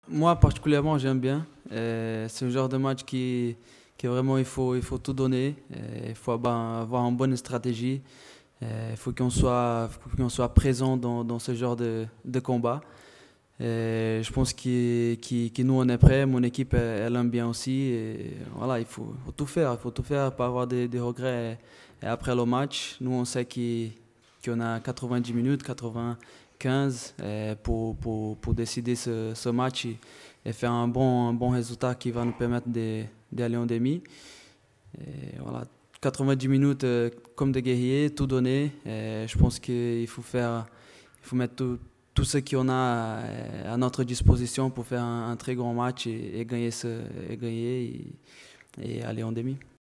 Moi, particulièrement, j'aime bien. C'est un genre de match qui vraiment, il faut tout donner. Il faut avoir une bonne stratégie. Il faut qu'on soit présent dans ce genre de combat. Je pense que nous, on est prêts. Mon équipe, elle aime bien aussi. Et voilà, faut tout faire. Il faut tout faire, pas avoir des regrets. Et après le match, nous, on sait qu'on a 90 minutes, 95 pour décider ce match et faire un bon résultat qui va nous permettre d'aller en demi. Et voilà, 90 minutes comme des guerriers, tout donner. Et je pense il faut mettre tout ce qu'on a à notre disposition pour faire un très grand match et gagner et aller en demi.